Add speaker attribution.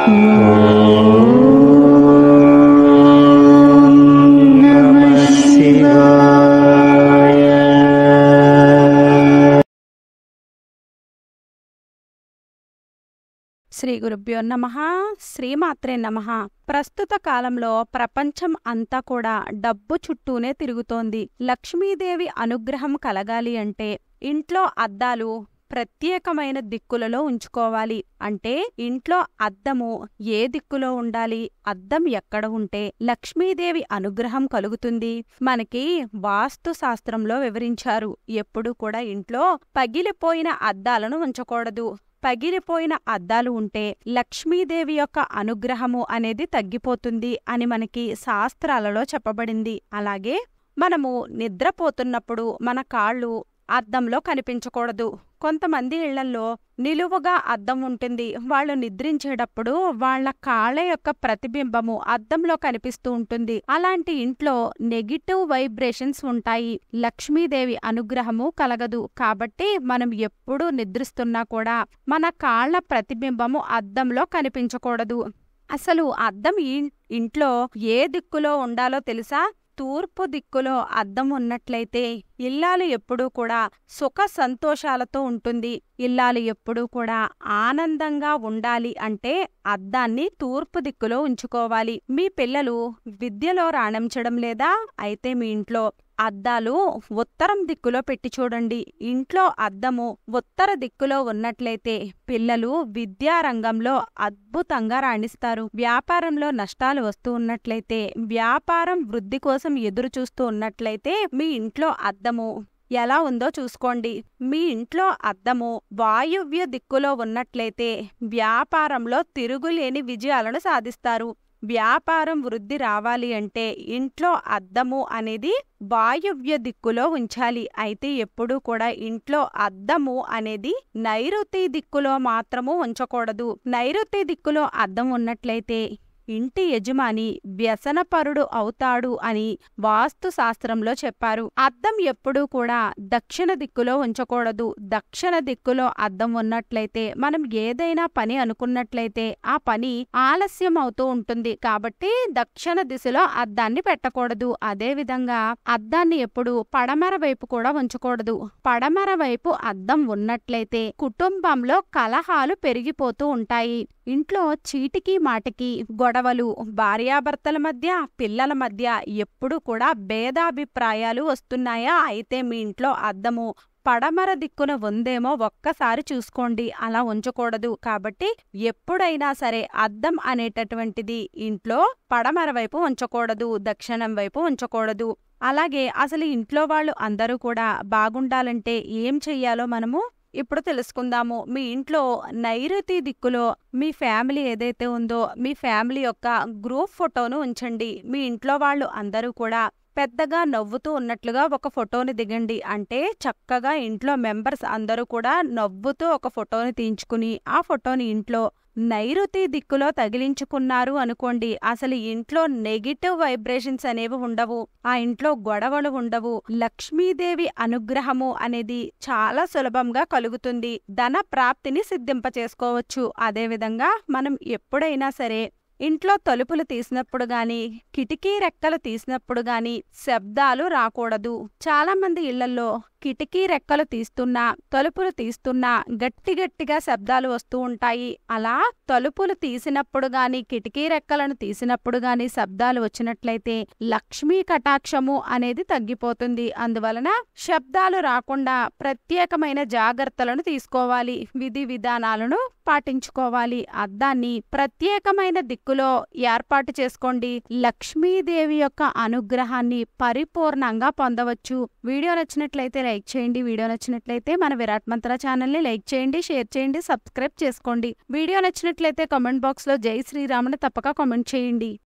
Speaker 1: శ్రీ గురుభ్యో నమః. శ్రీమాత్రే నమః. ప్రస్తుత కాలంలో ప్రపంచం అంతా కూడా డబ్బు చుట్టూనే తిరుగుతోంది. లక్ష్మీదేవి అనుగ్రహం కలగాలి అంటే ఇంట్లో అద్దాలు ప్రత్యేకమైన దిక్కులలో ఉంచుకోవాలి. అంటే ఇంట్లో అద్దము ఏ దిక్కులో ఉండాలి, అద్దం ఎక్కడ ఉంటే లక్ష్మీదేవి అనుగ్రహం కలుగుతుంది, మనకి వాస్తు శాస్త్రంలో వివరించారు. ఎప్పుడు కూడా ఇంట్లో పగిలిపోయిన అద్దాలను ఉంచకూడదు. పగిలిపోయిన అద్దాలు ఉంటే లక్ష్మీదేవి యొక్క అనుగ్రహము అనేది తగ్గిపోతుంది అని మనకి శాస్త్రాలలో చెప్పబడింది. అలాగే మనము నిద్రపోతున్నప్పుడు మన కాళ్ళు అద్దంలో కనిపించకూడదు. కొంతమంది ఇళ్లల్లో నిలువుగా అద్దం ఉంటుంది. వాళ్ళు నిద్రించేటప్పుడు వాళ్ళ కాళ్ళ యొక్క ప్రతిబింబము అద్దంలో కనిపిస్తూ ఉంటుంది. అలాంటి ఇంట్లో నెగిటివ్ వైబ్రేషన్స్ ఉంటాయి. లక్ష్మీదేవి అనుగ్రహము కలగదు. కాబట్టి మనం ఎప్పుడు నిద్రిస్తున్నా కూడా మన కాళ్ళ ప్రతిబింబము అద్దంలో కనిపించకూడదు. అసలు అద్దం ఇంట్లో ఏ దిక్కులో ఉండాలో తెలుసా? తూర్పు దిక్కులో అద్దం ఉన్నట్లయితే ఇల్లాలు ఎప్పుడూ కూడా సుఖ సంతోషాలతో ఉంటుంది. ఇల్లాలు ఎప్పుడూ కూడా ఆనందంగా ఉండాలి అంటే అద్దాన్ని తూర్పు దిక్కులో ఉంచుకోవాలి. మీ పిల్లలు విద్యలో రాణించడం లేదా? అయితే మీ ఇంట్లో అద్దాలు ఉత్తరం దిక్కులో పెట్టి చూడండి. ఇంట్లో అద్దము ఉత్తర దిక్కులో ఉన్నట్లయితే పిల్లలు విద్యారంగంలో అద్భుతంగా రాణిస్తారు. వ్యాపారంలో నష్టాలు వస్తూ ఉన్నట్లయితే, వ్యాపారం వృద్ధి కోసం ఎదురు చూస్తూ ఉన్నట్లయితే మీ ఇంట్లో అద్దము ఎలా ఉందో చూసుకోండి. మీ ఇంట్లో అద్దము వాయువ్య దిక్కులో ఉన్నట్లయితే వ్యాపారంలో తిరుగులేని విజయాలను సాధిస్తారు. వ్యాపారం వృద్ధి రావాలి అంటే ఇంట్లో అద్దము అనేది వాయువ్య దిక్కులో ఉంచాలి. అయితే ఎప్పుడూ కూడా ఇంట్లో అద్దము అనేది నైరుతి దిక్కులో మాత్రము ఉంచకూడదు. నైరుతి దిక్కులో అద్దం ఉన్నట్లయితే ఇంటి యజమాని వ్యసనపరుడు అవుతాడు అని వాస్తు శాస్త్రంలో చెప్పారు. అద్దం ఎప్పుడూ కూడా దక్షిణ దిక్కులో ఉంచకూడదు. దక్షిణ దిక్కులో అద్దం ఉన్నట్లయితే మనం ఏదైనా పని అనుకున్నట్లయితే ఆ పని ఆలస్యం అవుతూ ఉంటుంది. కాబట్టి దక్షిణ దిశలో అద్దాన్ని పెట్టకూడదు. అదేవిధంగా అద్దాన్ని ఎప్పుడు పడమర వైపు కూడా ఉంచకూడదు. పడమర వైపు అద్దం ఉన్నట్లయితే కుటుంబంలో కలహాలు పెరిగిపోతూ ఉంటాయి. ఇంట్లో చీటికి మాటికి గొడవలు, భార్యాభర్తల మధ్య, పిల్లల మధ్య ఎప్పుడు కూడా భేదాభిప్రాయాలు వస్తున్నాయా? అయితే మీ ఇంట్లో అద్దము పడమర దిక్కున ఉందేమో ఒక్కసారి చూసుకోండి. అలా ఉంచకూడదు. కాబట్టి ఎప్పుడైనా సరే అద్దం అనేటటువంటిది ఇంట్లో పడమర వైపు ఉంచకూడదు, దక్షిణం వైపు ఉంచకూడదు. అలాగే అసలు ఇంట్లో వాళ్ళు అందరూ కూడా బాగుండాలంటే ఏం చెయ్యాలో మనము ఇప్పుడు తెలుసుకుందాము. మీ ఇంట్లో నైరుతి దిక్కులో మీ ఫ్యామిలీ ఏదైతే ఉందో మీ ఫ్యామిలీ యొక్క గ్రూప్ ఫోటోను ఉంచండి. మీ ఇంట్లో వాళ్ళు అందరూ కూడా పెద్దగా నవ్వుతూ ఉన్నట్లుగా ఒక ఫోటోని దిగండి. అంటే చక్కగా ఇంట్లో మెంబర్స్ అందరూ కూడా నవ్వుతూ ఒక ఫోటోని తీయించుకుని ఆ ఫోటోని ఇంట్లో నైరుతి దిక్కులో తగిలించుకున్నారు అనుకోండి, అసలు ఇంట్లో నెగిటివ్ వైబ్రేషన్స్ అనేవి ఉండవు. ఆ ఇంట్లో గొడవలు ఉండవు. లక్ష్మీదేవి అనుగ్రహము అనేది చాలా సులభంగా కలుగుతుంది. ధన ప్రాప్తిని సిద్ధింపచేసుకోవచ్చు. అదేవిధంగా మనం ఎప్పుడైనా సరే ఇంట్లో తలుపులు తీసినప్పుడు గాని, కిటికీ రెక్కలు తీసినప్పుడు గాని శబ్దాలు రాకూడదు. చాలా మంది ఇళ్లల్లో కిటికీ రెక్కలు తీస్తున్నా, తలుపులు తీస్తున్నా గట్టిగా శబ్దాలు వస్తూ ఉంటాయి. అలా తలుపులు తీసినప్పుడు గాని, కిటికీ రెక్కలను తీసినప్పుడు గాని శబ్దాలు వచ్చినట్లయితే లక్ష్మీ కటాక్షము అనేది తగ్గిపోతుంది. అందువలన శబ్దాలు రాకుండా ప్రత్యేకమైన జాగ్రత్తలను తీసుకోవాలి. విధి విధానాలను పాటించుకోవాలి. అద్దాన్ని ప్రత్యేకమైన దిక్కులో ఏర్పాటు చేసుకోండి. లక్ష్మీదేవి యొక్క అనుగ్రహాన్ని పరిపూర్ణంగా పొందవచ్చు. వీడియో నచ్చినట్లయితే లైక్ చేయండి. వీడియో నచ్చినట్లయితే మన విరాట్ మంత్ర ఛానల్ని లైక్ చేయండి, షేర్ చేయండి, సబ్స్క్రైబ్ చేసుకోండి. వీడియో నచ్చినట్లయితే కామెంట్ బాక్స్లో జై శ్రీరామ్ అని తప్పక కామెంట్ చేయండి.